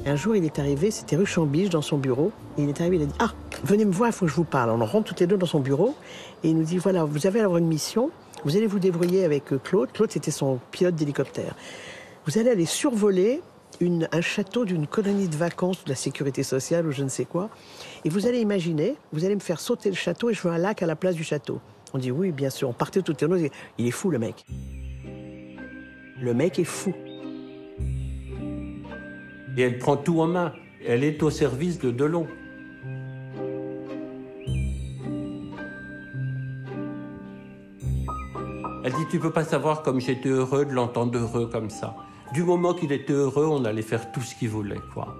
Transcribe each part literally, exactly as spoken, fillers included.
Un jour, il est arrivé, c'était rue Chambiche, dans son bureau. Et il est arrivé, il a dit « Ah, venez me voir, il faut que je vous parle. » On rentre toutes les deux dans son bureau. Et il nous dit « Voilà, vous avez alors une mission. Vous allez vous débrouiller avec Claude. » Claude, c'était son pilote d'hélicoptère. « Vous allez aller survoler une, un château d'une colonie de vacances de la sécurité sociale ou je ne sais quoi. Et vous allez imaginer, vous allez me faire sauter le château et je veux un lac à la place du château. » On dit « Oui, bien sûr. » On partait toutes les deux. Il est fou, le mec. Le mec est fou. Et elle prend tout en main. Elle est au service de Delon. Elle dit, tu peux pas savoir comme j'étais heureux de l'entendre heureux comme ça. Du moment qu'il était heureux, on allait faire tout ce qu'il voulait, quoi.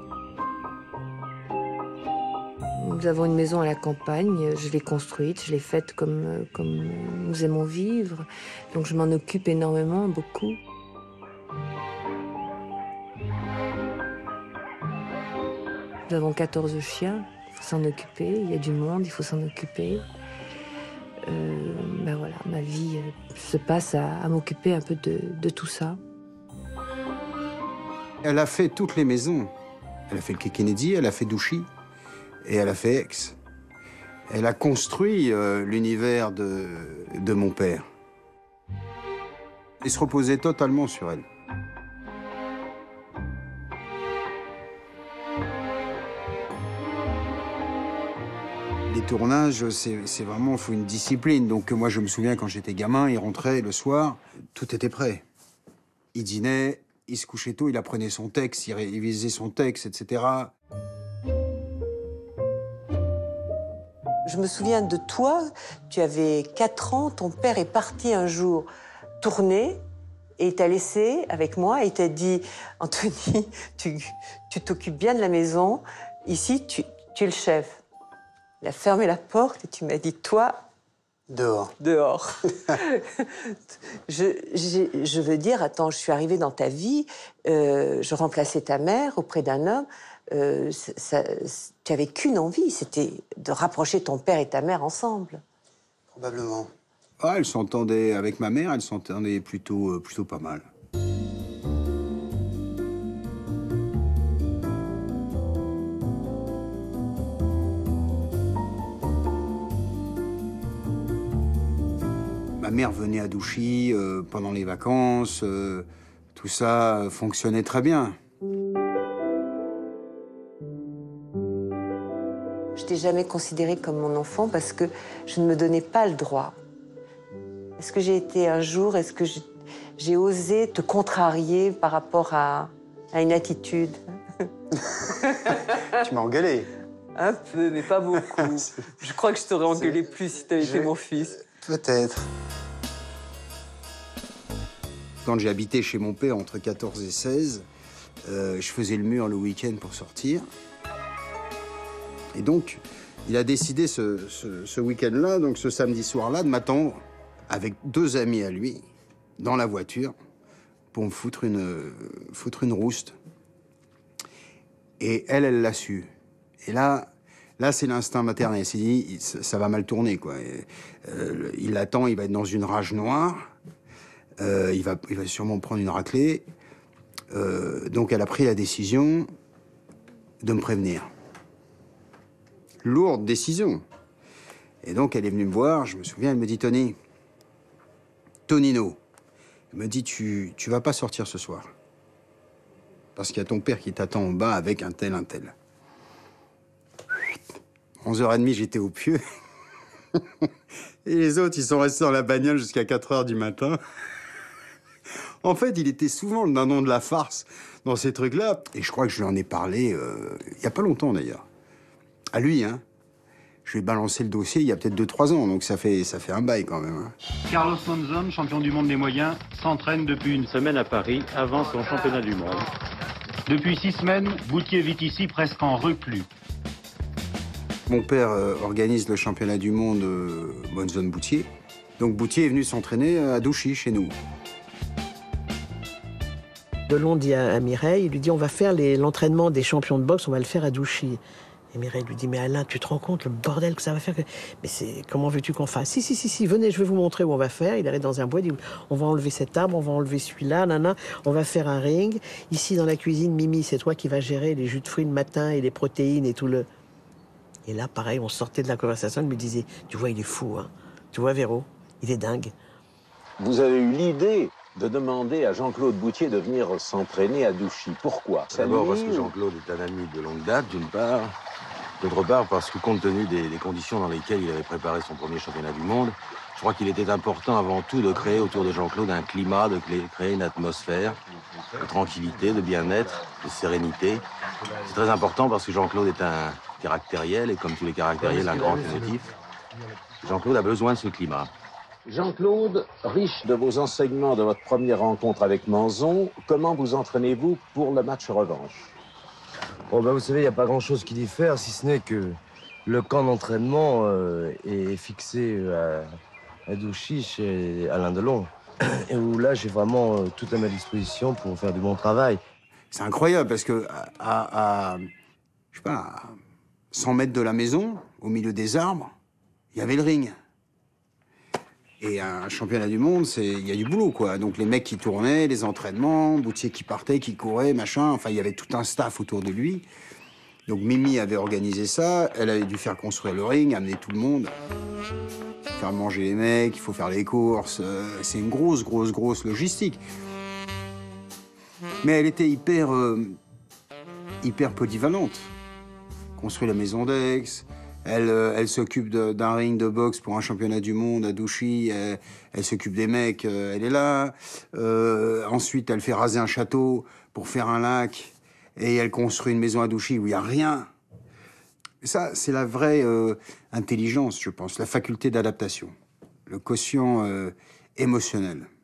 Nous avons une maison à la campagne, je l'ai construite, je l'ai faite comme, comme nous aimons vivre. Donc je m'en occupe énormément, beaucoup. Nous avons quatorze chiens, il faut s'en occuper, il y a du monde, il faut s'en occuper. Euh, ben voilà, ma vie se passe à, à m'occuper un peu de, de tout ça. Elle a fait toutes les maisons. Elle a fait le Quai Kennedy, elle a fait Douchy et elle a fait Aix. Elle a construit euh, l'univers de, de mon père. Il se reposait totalement sur elle. Les tournages, c'est vraiment, il faut une discipline. Donc moi, je me souviens, quand j'étais gamin, il rentrait le soir, tout était prêt. Il dînait, il se couchait tôt, il apprenait son texte, il révisait son texte, et cetera. Je me souviens de toi, tu avais quatre ans, ton père est parti un jour tourner et il t'a laissé avec moi et il t'a dit « Anthony, tu t'occupes bien de la maison, ici, tu, tu es le chef. » Il a fermé la porte et tu m'as dit, toi... Dehors. Dehors. je, je, je veux dire, attends, je suis arrivée dans ta vie, euh, je remplaçais ta mère auprès d'un homme, euh, ça, tu n'avais qu'une envie, c'était de rapprocher ton père et ta mère ensemble. Probablement. Ah, elle s'entendait avec ma mère, elle s'entendait plutôt, euh, plutôt pas mal. Ma mère venait à Douchy euh, pendant les vacances, euh, tout ça fonctionnait très bien. Je t'ai jamais considérée comme mon enfant parce que je ne me donnais pas le droit. Est-ce que j'ai été un jour, est-ce que j'ai osé te contrarier par rapport à, à une attitude? Tu m'as engueulé. Un peu, mais pas beaucoup. Je crois que je t'aurais engueulé plus si t'avais été mon fils. Peut-être. Quand j'ai habité chez mon père entre quatorze et seize, euh, je faisais le mur le week-end pour sortir. Et donc, il a décidé ce, ce, ce week-end-là, donc ce samedi soir-là, de m'attendre avec deux amis à lui, dans la voiture, pour me foutre une, euh, foutre une rouste. Et elle, elle l'a su. Et là, là c'est l'instinct maternel. Il s'est dit, ça, ça va mal tourner, quoi. Et, euh, il l'attend, il va être dans une rage noire. Euh, il, va, il va sûrement prendre une raclée. Euh, donc, elle a pris la décision de me prévenir. Lourde décision. Et donc, elle est venue me voir, je me souviens, elle me dit, Tony, Tonino, elle me dit, tu, tu vas pas sortir ce soir. Parce qu'il y a ton père qui t'attend en bas avec un tel, un tel. onze heures trente, j'étais au pieu. Et les autres, ils sont restés dans la bagnole jusqu'à quatre heures du matin. En fait, il était souvent le dindon de la farce dans ces trucs-là. Et je crois que je lui en ai parlé euh, il y a pas longtemps, d'ailleurs. À lui, hein. Je lui ai balancé le dossier il y a peut-être deux trois ans, donc ça fait, ça fait un bail quand même. Hein. Carlos Monzon, champion du monde des moyens, s'entraîne depuis une semaine à Paris avant son championnat du monde. Depuis six semaines, Boutier vit ici presque en reclus. Mon père euh, organise le championnat du monde euh, Monzon-Boutier. Donc Boutier est venu s'entraîner à Douchy, chez nous. Delon dit à, à Mireille, il lui dit on va faire l'entraînement des champions de boxe, on va le faire à Douchy. Et Mireille lui dit, mais Alain, tu te rends compte le bordel que ça va faire que... Mais c'est comment veux-tu qu'on fasse? Si, si, si, si, venez, je vais vous montrer où on va faire. Il arrive dans un bois, il dit, on va enlever cet arbre, on va enlever celui-là, nana, on va faire un ring. Ici, dans la cuisine, Mimi, c'est toi qui vas gérer les jus de fruits le matin et les protéines et tout le... Et là, pareil, on sortait de la conversation, elle me disait, tu vois, il est fou, hein. Tu vois, Véro, il est dingue. Vous avez eu l'idée de demander à Jean-Claude Bouttier de venir s'entraîner à Douchy. Pourquoi? D'abord parce que Jean-Claude est un ami de longue date, d'une part. D'autre part, parce que compte tenu des, des conditions dans lesquelles il avait préparé son premier championnat du monde, je crois qu'il était important avant tout de créer autour de Jean-Claude un climat, de créer une atmosphère de tranquillité, de bien-être, de sérénité. C'est très important parce que Jean-Claude est un caractériel et comme tous les caractériels, un grand émotif. Jean-Claude a besoin de ce climat. Jean-Claude, riche de vos enseignements de votre première rencontre avec Manzon, comment vous entraînez-vous pour le match revanche? Bon, ben, vous savez, il n'y a pas grand-chose qui diffère, si ce n'est que le camp d'entraînement euh, est fixé à, à Douchy, chez Alain Delon. Et où là, j'ai vraiment euh, tout à ma disposition pour faire du bon travail. C'est incroyable, parce que à, à, je sais pas, à cent mètres de la maison, au milieu des arbres, il y avait le ring. Et un championnat du monde, c'est il y a du boulot, quoi. Donc les mecs qui tournaient, les entraînements, Bouttier qui partait, qui courait, machin. Enfin, il y avait tout un staff autour de lui. Donc Mimi avait organisé ça. Elle avait dû faire construire le ring, amener tout le monde, faire manger les mecs. Il faut faire les courses. C'est une grosse, grosse, grosse logistique. Mais elle était hyper, euh, hyper polyvalente. Construit la maison d'Aix. Elle, euh, elle s'occupe d'un ring de boxe pour un championnat du monde à Douchy. Elle, elle s'occupe des mecs, euh, elle est là. Euh, ensuite, elle fait raser un château pour faire un lac. Et elle construit une maison à Douchy où il n'y a rien. Et ça, c'est la vraie euh, intelligence, je pense, la faculté d'adaptation, le quotient euh, émotionnel.